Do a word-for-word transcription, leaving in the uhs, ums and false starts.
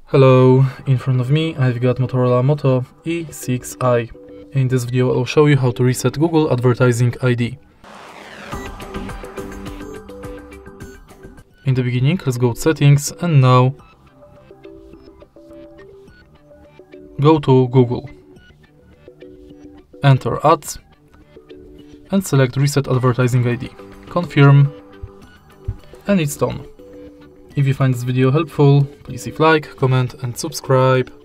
Hello, in front of me I've got Motorola Moto E six i. In this video I'll show you how to reset Google Advertising I D. In the beginning, let's go to settings and now go to Google. Enter ads and select Reset Advertising I D. Confirm and it's done. If you find this video helpful, please leave a like, comment and subscribe.